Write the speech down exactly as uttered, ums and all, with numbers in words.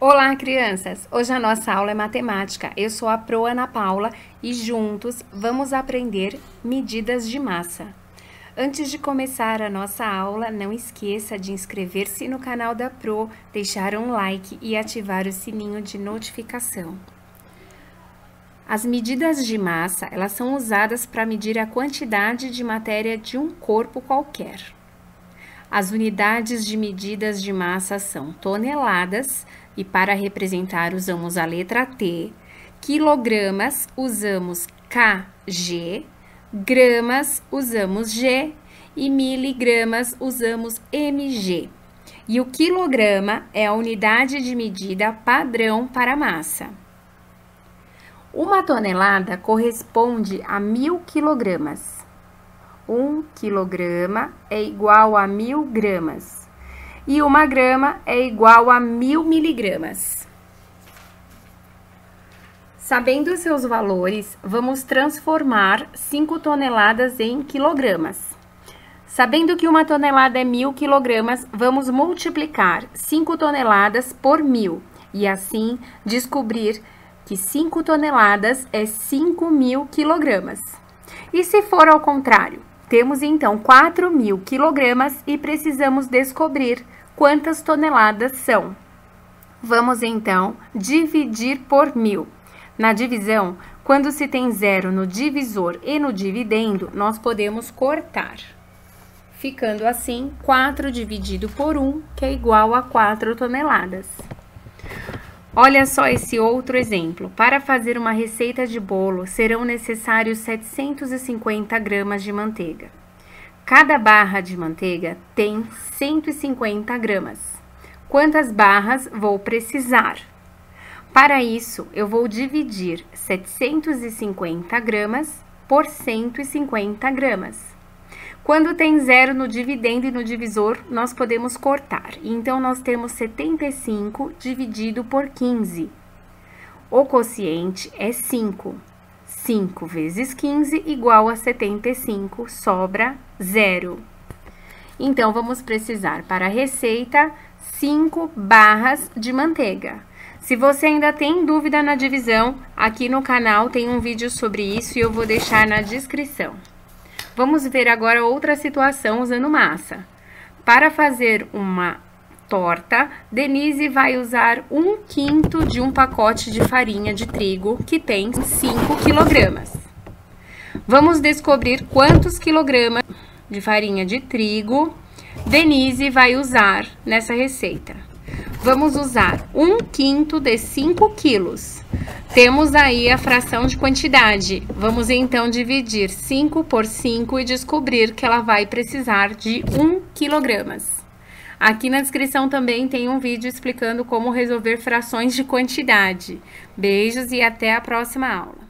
Olá, crianças! Hoje a nossa aula é matemática. Eu sou a Pro Ana Paula e juntos vamos aprender medidas de massa. Antes de começar a nossa aula, não esqueça de inscrever-se no canal da Pro, deixar um like e ativar o sininho de notificação. As medidas de massa, elas são usadas para medir a quantidade de matéria de um corpo qualquer. As unidades de medidas de massa são toneladas, e para representar usamos a letra T, quilogramas usamos Kg, gramas usamos G e miligramas usamos Mg. E o quilograma é a unidade de medida padrão para a massa. Uma tonelada corresponde a mil quilogramas. Um quilograma é igual a mil gramas. E uma grama é igual a mil miligramas. Sabendo seus valores, vamos transformar cinco toneladas em quilogramas. Sabendo que uma tonelada é mil quilogramas, vamos multiplicar cinco toneladas por mil e assim descobrir que cinco toneladas é cinco mil quilogramas. E se for ao contrário? Temos então quatro mil quilogramas e precisamos descobrir quantas toneladas são. Vamos então dividir por mil. Na divisão, quando se tem zero no divisor e no dividendo, nós podemos cortar. Ficando assim, quatro dividido por um, que é igual a quatro toneladas. Olha só esse outro exemplo. Para fazer uma receita de bolo, serão necessários setecentos e cinquenta gramas de manteiga. Cada barra de manteiga tem cento e cinquenta gramas. Quantas barras vou precisar? Para isso, eu vou dividir setecentos e cinquenta gramas por cento e cinquenta gramas. Quando tem zero no dividendo e no divisor, nós podemos cortar. Então, nós temos setenta e cinco dividido por quinze. O quociente é cinco. cinco vezes quinze igual a setenta e cinco, sobra zero. Então, vamos precisar para a receita cinco barras de manteiga. Se você ainda tem dúvida na divisão, aqui no canal tem um vídeo sobre isso e eu vou deixar na descrição. Vamos ver agora outra situação usando massa. Para fazer uma torta, Denise vai usar um quinto de um pacote de farinha de trigo, que tem cinco quilogramas. Vamos descobrir quantos quilogramas de farinha de trigo Denise vai usar nessa receita. Vamos usar um quinto de cinco quilos. Temos aí a fração de quantidade. Vamos então dividir cinco por cinco e descobrir que ela vai precisar de um quilogramas. Aqui na descrição também tem um vídeo explicando como resolver frações de quantidade. Beijos e até a próxima aula.